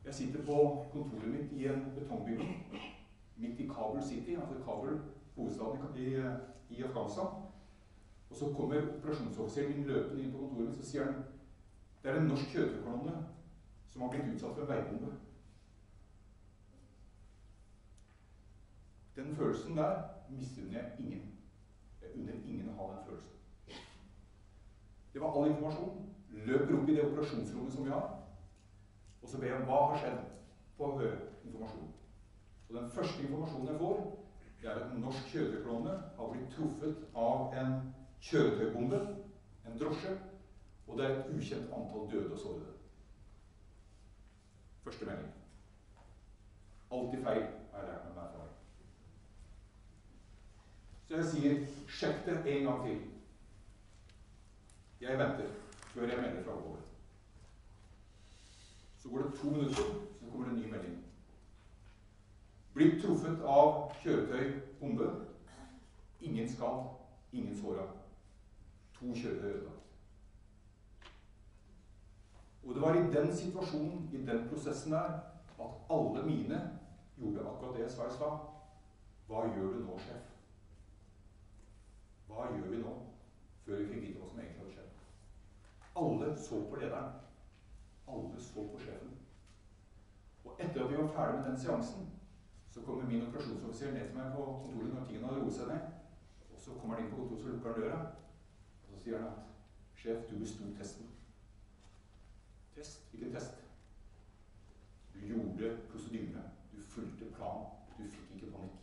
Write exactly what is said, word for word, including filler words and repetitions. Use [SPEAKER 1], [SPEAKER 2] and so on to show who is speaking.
[SPEAKER 1] Jeg sitter på kontoret mitt i en betongbygning, midt i Kabul City, altså Kabul, hovedstaden i, i Afghanistan. Og så kommer operasjonsoffiseren min løpende inn på kontoret mitt, så sier han, det er en norsk kjøretøykolonne som har blitt utsatt for en veibombe. Den følelsen der misunner jeg ingen. Jeg unner ingen å ha den følelsen. Det var all informasjon. Løper opp i det operasjonsrommet som vi har, og så ber jeg om hva har skjedd på å høre informasjon. Og den første informasjonen jeg får, det er at en norsk kjøretøykolonne har blitt truffet av en kjøretøybombe, en drosje, og det er et ukjent antall døde og sårede. Første melding. Alltid feil, har jeg lært meg med erfaring. Så jeg sier, sjekk det en gang til. Jeg venter før jeg melder fra oppover. Så går det to minutter, så kommer det en ny melding. Blitt truffet av kjøretøybombe. Ingen skad, ingen såret. To kjøretøy ødelagt. Og det var i den situasjonen, i den prosessen der, at alle mine gjorde akkurat det jeg sa i stad. Hva gjør du nå, sjef? Hva gjør vi nå? Før vi fikk vite hva som egentlig hadde skjedd. Alle så på lederen. Alle så på sjefen. Og etter at vi var ferdig med den seansen, så kommer min operasjonsoffiser ned til meg på kontoret når tingene hadde roet seg ned. Og så kommer han inn på kontoret, så lukker han døra. Og så sier han at, sjef, du bestod testen. Test? Hvilken test? Du gjorde prosedyrene. Du fulgte planen. Du fikk ikke panikk.